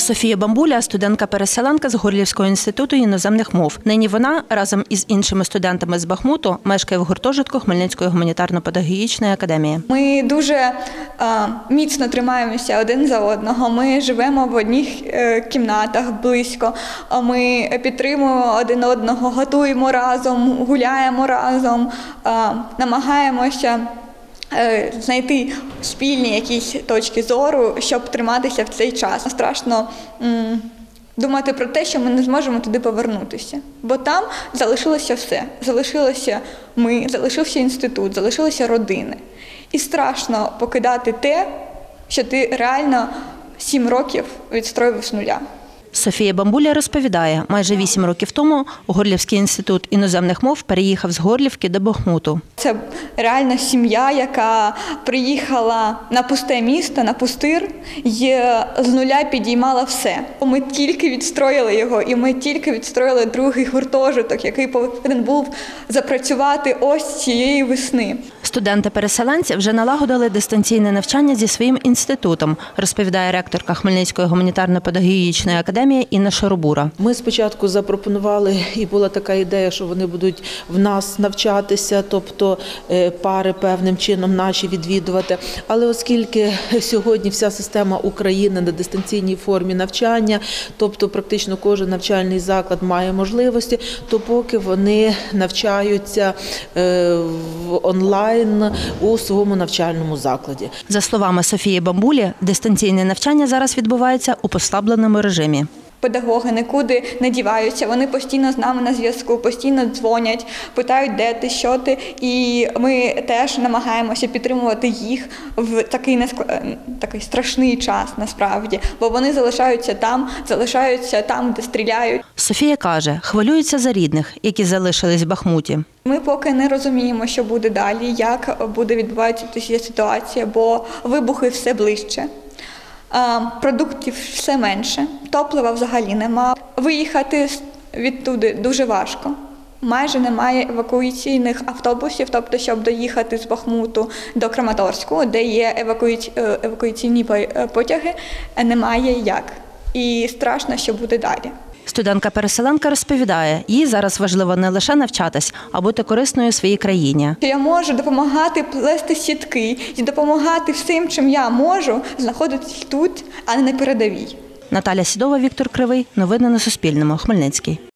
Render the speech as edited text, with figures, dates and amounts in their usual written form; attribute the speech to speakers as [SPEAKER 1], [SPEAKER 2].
[SPEAKER 1] Софія Бамбуля – студентка-переселенка з Горлівського інституту іноземних мов. Нині вона разом із іншими студентами з Бахмуту мешкає в гуртожитку Хмельницької гуманітарно-педагогічної академії.
[SPEAKER 2] Ми дуже міцно тримаємося один за одного. Ми живемо в одних кімнатах близько. Ми підтримуємо один одного, готуємо разом, гуляємо разом, намагаємося знайти спільні якісь точки зору, щоб триматися в цей час. Страшно думати про те, що ми не зможемо туди повернутися. Бо там залишилося все. Залишилося ми, залишився інститут, залишилися родини. І страшно покидати те, що ти реально 7 років відстроїв з нуля.
[SPEAKER 1] Софія Бамбуля розповідає, майже 8 років тому Горлівський інститут іноземних мов переїхав з Горлівки до Бахмуту.
[SPEAKER 2] Це реальна сім'я, яка приїхала на пусте місто, на пустир, і з нуля підіймала все. Ми тільки відстроїли його, і ми тільки відстроїли другий гуртожиток, який повинен був запрацювати ось цієї весни.
[SPEAKER 1] Студенти-переселенці вже налагодили дистанційне навчання зі своїм інститутом, розповідає ректорка Хмельницької гуманітарно-педагогічної академії Інна Шаробура.
[SPEAKER 3] Ми спочатку запропонували, і була така ідея, що вони будуть в нас навчатися, тобто пари певним чином наші відвідувати. Але оскільки сьогодні вся система України на дистанційній формі навчання, тобто практично кожен навчальний заклад має можливості, то поки вони навчаються онлайн у своєму навчальному закладі.
[SPEAKER 1] За словами Софії Бамбулі, дистанційне навчання зараз відбувається у послабленому режимі.
[SPEAKER 2] Педагоги нікуди не діваються, вони постійно з нами на зв'язку, постійно дзвонять, питають, де ти, що ти. І ми теж намагаємося підтримувати їх в такий страшний час, насправді. Бо вони залишаються там, де стріляють.
[SPEAKER 1] Софія каже, хвилюється за рідних, які залишились в Бахмуті.
[SPEAKER 2] Ми поки не розуміємо, що буде далі, як буде відбуватися ця ситуація, бо вибухи все ближче. Продуктів все менше, топлива взагалі нема. Виїхати відтуди дуже важко. Майже немає евакуаційних автобусів, тобто, щоб доїхати з Бахмуту до Краматорську, де є евакуаційні потяги, немає як. І страшно, що буде далі.
[SPEAKER 1] Студентка-переселенка розповідає, їй зараз важливо не лише навчатись, а бути корисною своїй країні.
[SPEAKER 2] Я можу допомагати плести сітки і допомагати всім, чим я можу, знаходитись тут, а не на передовій.
[SPEAKER 1] Наталя Сідова, Віктор Кривий. Новини на Суспільному. Хмельницький.